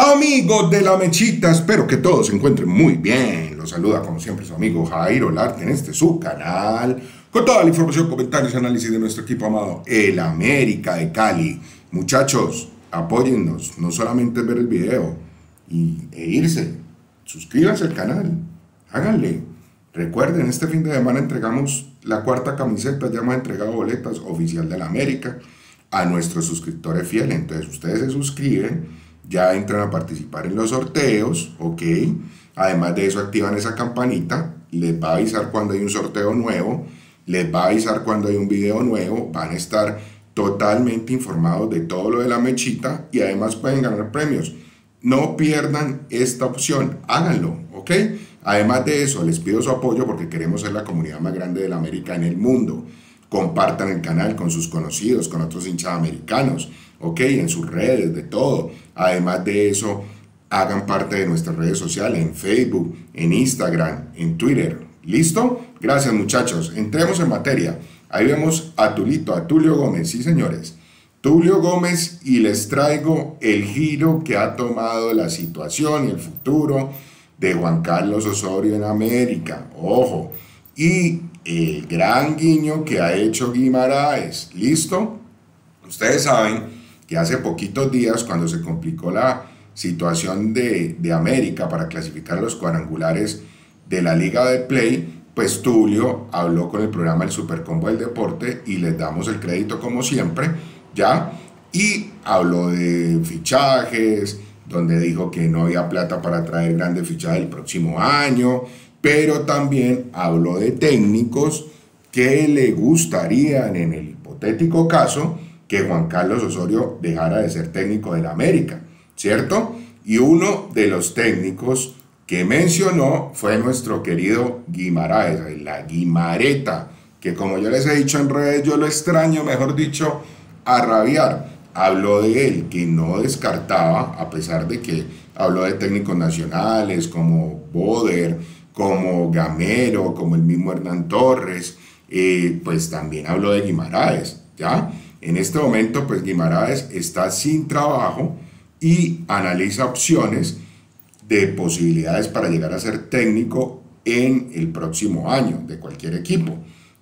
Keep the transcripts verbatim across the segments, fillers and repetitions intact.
Amigos de la Mechita, espero que todos se encuentren muy bien. Los saluda como siempre su amigo Jairo Larte en este su canal, con toda la información, comentarios y análisis de nuestro equipo amado, el América de Cali. Muchachos, apóyennos, no solamente ver el video y, e irse, suscríbanse al canal, háganle. Recuerden, este fin de semana entregamos la cuarta camiseta, ya hemos entregado boletas oficial de la América a nuestros suscriptores fieles. Entonces ustedes se suscriben, ya entran a participar en los sorteos, ok. Además de eso activan esa campanita, les va a avisar cuando hay un sorteo nuevo, les va a avisar cuando hay un video nuevo, van a estar totalmente informados de todo lo de la Mechita y además pueden ganar premios. No pierdan esta opción, háganlo, ok. Además de eso, les pido su apoyo porque queremos ser la comunidad más grande de la América en el mundo. Compartan el canal con sus conocidos, con otros hinchas americanos, ok, en sus redes, de todo. Además de eso, hagan parte de nuestras redes sociales, en Facebook, en Instagram, en Twitter. ¿Listo? Gracias, muchachos. Entremos en materia. Ahí vemos a Tulito, a Tulio Gómez, sí, señores. Tulio Gómez, y les traigo el giro que ha tomado la situación y el futuro de Juan Carlos Osorio en América. Ojo. Y el gran guiño que ha hecho Guimaraes. ¿Listo? Ustedes saben que hace poquitos días, cuando se complicó la situación de, de América para clasificar los cuadrangulares de la Liga de Play, pues Tulio habló con el programa El Supercombo del Deporte y les damos el crédito como siempre, ¿ya? Y habló de fichajes, donde dijo que no había plata para traer grandes fichajes el próximo año, pero también habló de técnicos que le gustarían, en el hipotético caso, que Juan Carlos Osorio dejara de ser técnico de la América, ¿cierto? Y uno de los técnicos que mencionó fue nuestro querido Guimaraes, la Guimareta, que como yo les he dicho en redes, yo lo extraño, mejor dicho, a rabiar. Habló de él, que no descartaba, a pesar de que habló de técnicos nacionales como Boder, como Gamero, como el mismo Hernán Torres, eh, pues también habló de Guimaraes, ¿ya? En este momento, pues Guimaraes está sin trabajo y analiza opciones de posibilidades para llegar a ser técnico en el próximo año de cualquier equipo.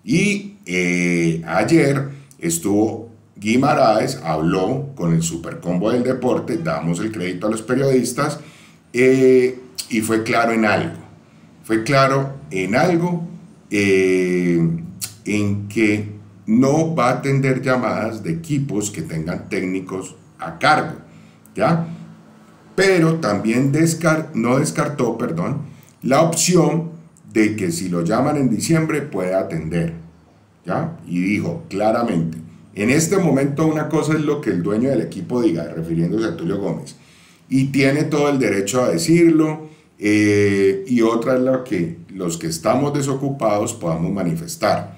Y eh, ayer estuvo Guimaraes, habló con el Supercombo del Deporte, damos el crédito a los periodistas, eh, y fue claro en algo. Fue claro en algo eh, en que no va a atender llamadas de equipos que tengan técnicos a cargo, ¿ya? Pero también descar no descartó, perdón, la opción de que si lo llaman en diciembre puede atender, ¿ya? Y dijo claramente, en este momento una cosa es lo que el dueño del equipo diga, refiriéndose a Tulio Gómez, y tiene todo el derecho a decirlo, eh, y otra es lo que los que estamos desocupados podamos manifestar.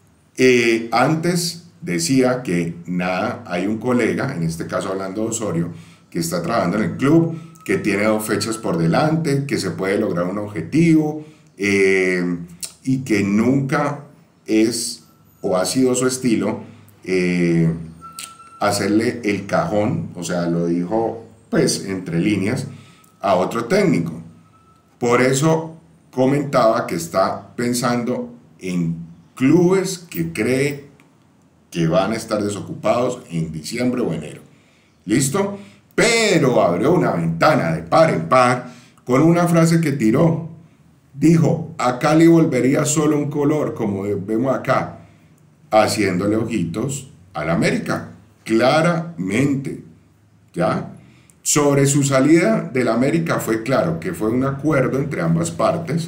Eh, antes decía que nada, hay un colega, en este caso hablando de Osorio, que está trabajando en el club, que tiene dos fechas por delante, que se puede lograr un objetivo, eh, y que nunca es o ha sido su estilo eh, hacerle el cajón, o sea, lo dijo pues entre líneas, a otro técnico. Por eso comentaba que está pensando en clubes que cree que van a estar desocupados en diciembre o enero. ¿Listo? Pero abrió una ventana de par en par con una frase que tiró. Dijo, a Cali volvería solo un color, como vemos acá, haciéndole ojitos al América, claramente, ¿ya? Sobre su salida del América fue claro que fue un acuerdo entre ambas partes,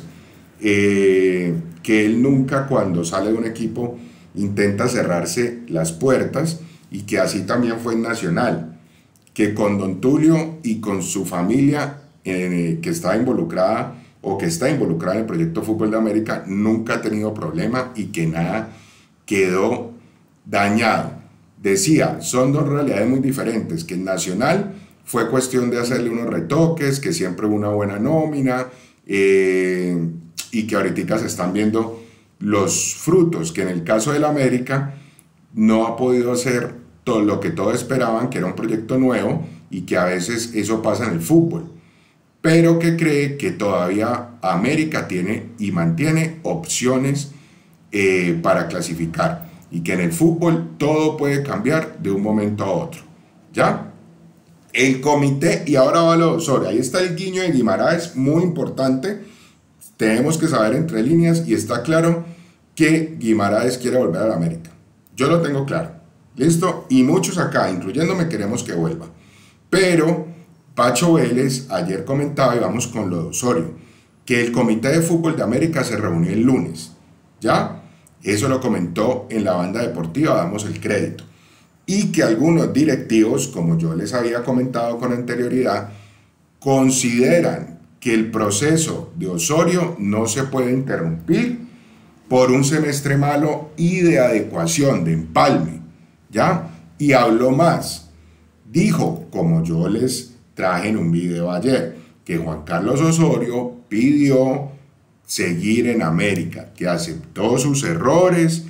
eh, que él nunca cuando sale de un equipo intenta cerrarse las puertas y que así también fue en Nacional, que con Don Tulio y con su familia eh, que está involucrada o que está involucrada en el proyecto Fútbol de América nunca ha tenido problema y que nada quedó dañado. Decía, son dos realidades muy diferentes, que en Nacional fue cuestión de hacerle unos retoques, que siempre hubo una buena nómina, eh, y que ahorita se están viendo los frutos, que en el caso del América no ha podido hacer todo lo que todos esperaban, que era un proyecto nuevo, y que a veces eso pasa en el fútbol, pero que cree que todavía América tiene y mantiene opciones eh, para clasificar y que en el fútbol todo puede cambiar de un momento a otro, ¿ya? El comité, y ahora va lo de Osorio, ahí está el guiño de Guimaraes, muy importante, tenemos que saber entre líneas y está claro que Guimaraes quiere volver a la América. Yo lo tengo claro, ¿listo? Y muchos acá, incluyéndome, queremos que vuelva. Pero Pacho Vélez ayer comentaba, y vamos con lo de Osorio, que el Comité de Fútbol de América se reunió el lunes, ¿ya? Eso lo comentó en la banda deportiva, damos el crédito. Y que algunos directivos, como yo les había comentado con anterioridad, consideran que el proceso de Osorio no se puede interrumpir por un semestre malo y de adecuación, de empalme, ¿ya? Y habló más, dijo, como yo les traje en un video ayer, que Juan Carlos Osorio pidió seguir en América, que aceptó sus errores,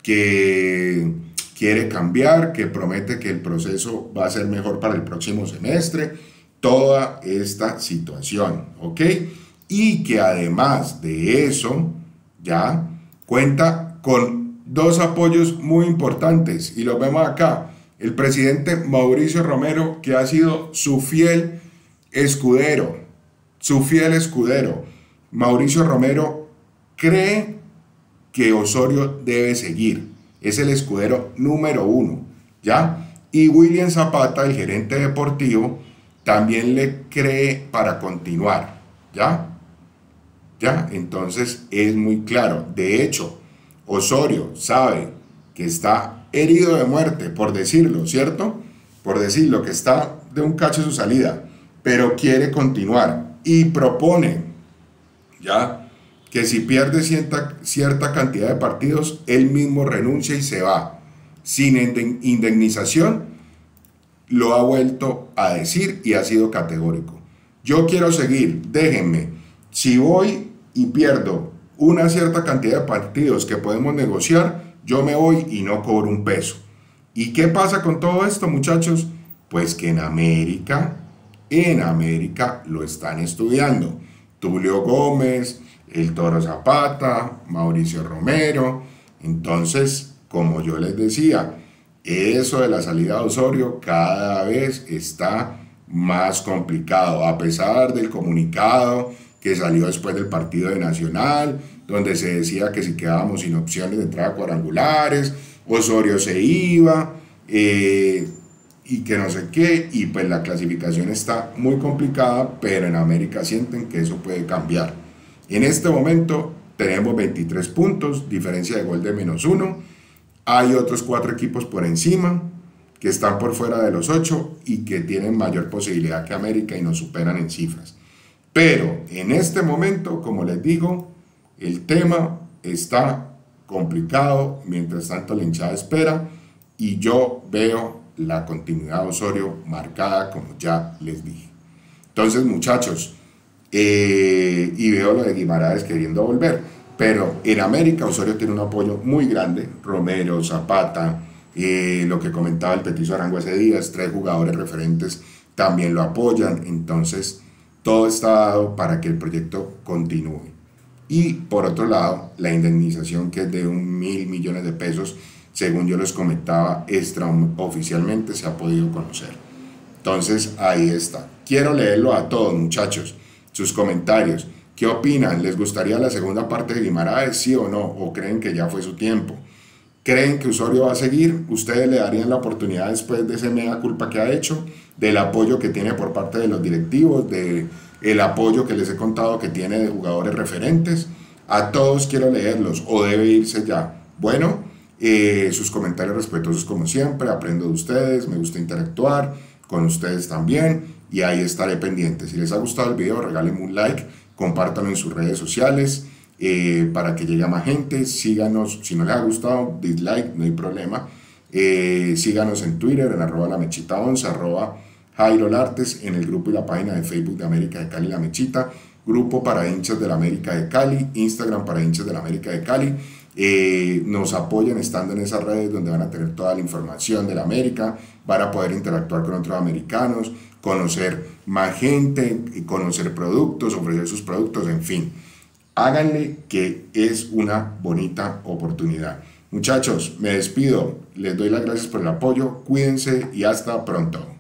que quiere cambiar, que promete que el proceso va a ser mejor para el próximo semestre, toda esta situación, ¿ok? Y que además de eso, ya cuenta con dos apoyos muy importantes y los vemos acá. El presidente Mauricio Romero, que ha sido su fiel escudero, su fiel escudero. Mauricio Romero cree que Osorio debe seguir, es el escudero número uno, ¿ya? Y William Zapata, el gerente deportivo, también le cree para continuar, ¿ya? ¿Ya? Entonces es muy claro. De hecho, Osorio sabe que está herido de muerte, por decirlo, ¿cierto? Por decirlo, que está de un cacho su salida, pero quiere continuar y propone, ¿ya? Que si pierde cierta, cierta cantidad de partidos, él mismo renuncia y se va, sin indemnización. Lo ha vuelto a decir y ha sido categórico. Yo quiero seguir, déjenme. Si voy y pierdo una cierta cantidad de partidos que podemos negociar, yo me voy y no cobro un peso. ¿Y qué pasa con todo esto, muchachos? Pues que en América, en América lo están estudiando. Tulio Gómez, el Toro Zapata, Mauricio Romero. Entonces, como yo les decía, eso de la salida de Osorio cada vez está más complicado, a pesar del comunicado que salió después del partido de Nacional, donde se decía que si quedábamos sin opciones de entrada a cuadrangulares, Osorio se iba, eh, y que no sé qué, y pues la clasificación está muy complicada, pero en América sienten que eso puede cambiar. En este momento tenemos veintitrés puntos, diferencia de gol de menos uno, hay otros cuatro equipos por encima, que están por fuera de los ocho y que tienen mayor posibilidad que América y nos superan en cifras. Pero en este momento, como les digo, el tema está complicado, mientras tanto la hinchada espera y yo veo la continuidad de Osorio marcada, como ya les dije. Entonces, muchachos, eh, y veo lo de Guimaraes queriendo volver, pero en América Osorio tiene un apoyo muy grande, Romero, Zapata, eh, lo que comentaba el Petizo Arango hace días, tres jugadores referentes también lo apoyan, entonces todo está dado para que el proyecto continúe. Y por otro lado, la indemnización, que es de un mil millones de pesos, según yo les comentaba, extraoficialmente se ha podido conocer. Entonces ahí está. Quiero leerlo a todos, muchachos, sus comentarios. ¿Qué opinan? ¿Les gustaría la segunda parte de Guimaraes, sí o no? ¿O creen que ya fue su tiempo? ¿Creen que Osorio va a seguir? ¿Ustedes le darían la oportunidad después de ese mea culpa que ha hecho? Del apoyo que tiene por parte de los directivos, del apoyo que les he contado que tiene de jugadores referentes. A todos quiero leerlos, o debe irse ya. Bueno, eh, sus comentarios respetuosos como siempre, aprendo de ustedes, me gusta interactuar con ustedes también y ahí estaré pendiente. Si les ha gustado el video, regálenme un like, compártanlo en sus redes sociales eh, para que llegue a más gente. Síganos, si no les ha gustado, dislike, no hay problema. Eh, síganos en Twitter, en arroba la mechita once, arroba Jairo Lartes, en el grupo y la página de Facebook de América de Cali La Mechita, grupo para hinchas de la América de Cali, Instagram para hinchas de la América de Cali, eh, nos apoyen estando en esas redes donde van a tener toda la información de la América, van a poder interactuar con otros americanos, conocer más gente, conocer productos, ofrecer sus productos, en fin. Háganle, que es una bonita oportunidad. Muchachos, me despido, les doy las gracias por el apoyo, cuídense y hasta pronto.